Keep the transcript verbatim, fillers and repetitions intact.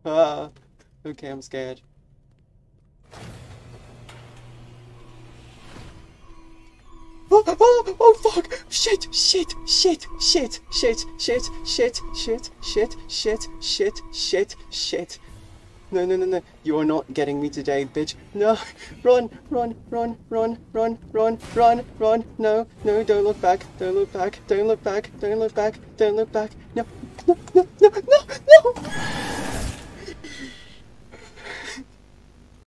Ah, okay, I'm scared. Oh, oh, oh, fuck! Shit, shit, shit, shit, shit, shit, shit, shit, shit, shit, shit, shit, shit. No, no, no, no. You are not getting me today, bitch. No. Run, run, run, run, run, run, run, run. No, no, don't look back. Don't look back. Don't look back. Don't look back. Don't look back. No, no, no, no, no, no.